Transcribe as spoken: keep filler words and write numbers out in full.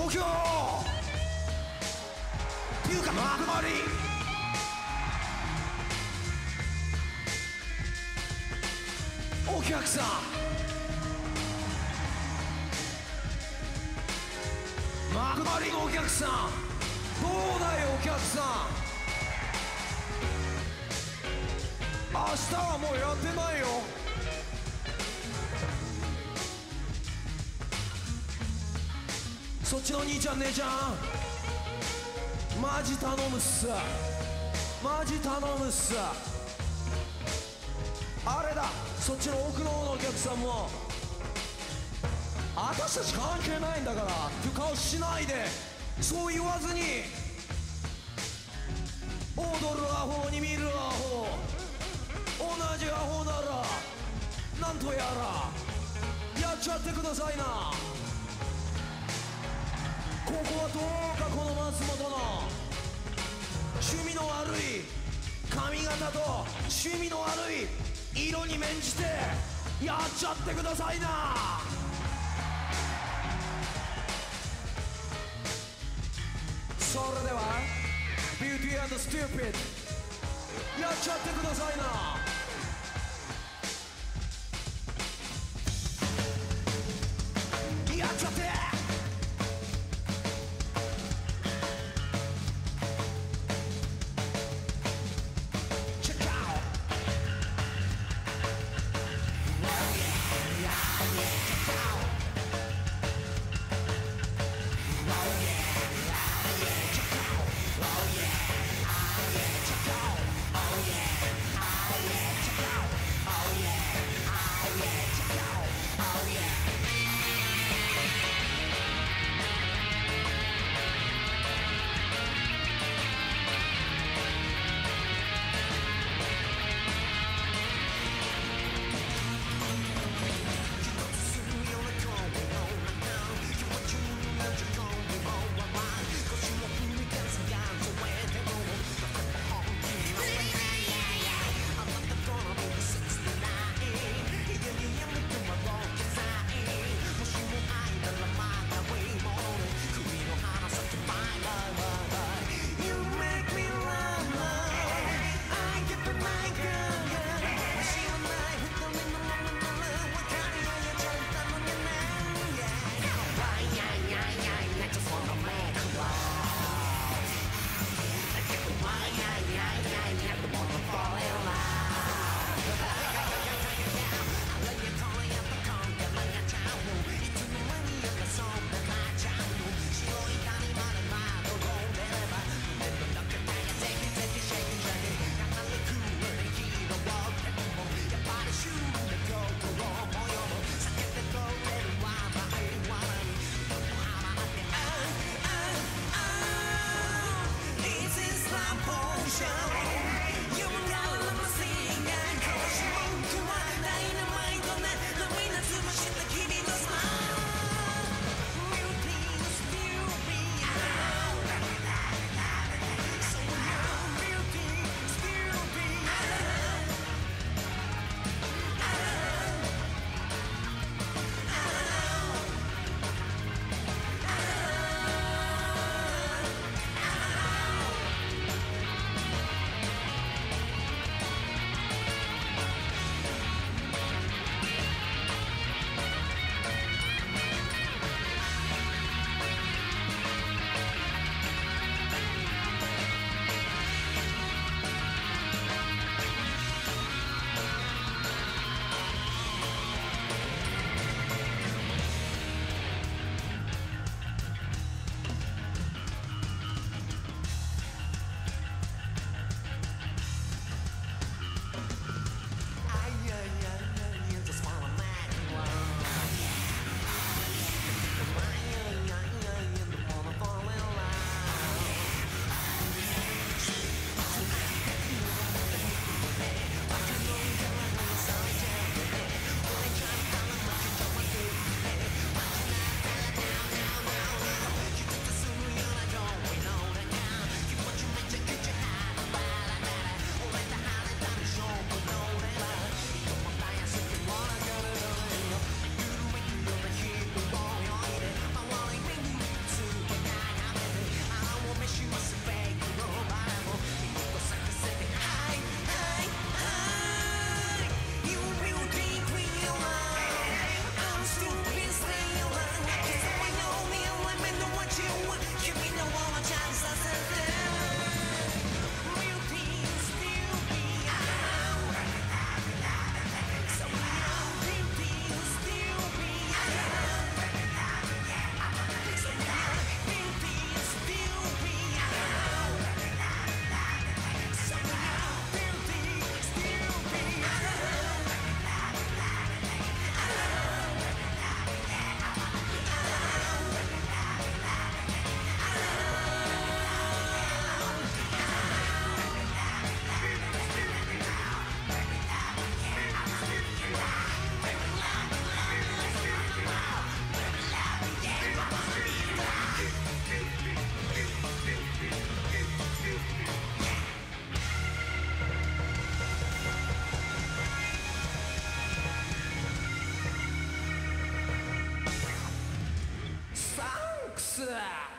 東京っていうか幕張お客さん幕張のお客さんどうだいお客さん明日はもうやってないよそっちの兄ちゃん姉ちゃんマジ頼むっすマジ頼むっすあれだそっちの奥の方のお客さんも私たち関係ないんだからっていう顔しないでそう言わずに踊るアホに見るアホ同じアホならなんとやらやっちゃってくださいなここはどうかこの松本の趣味の悪い髪型と趣味の悪い色に免じてやっちゃってくださいなそれではビューティー&ステューピッドやっちゃってくださいなやっちゃってス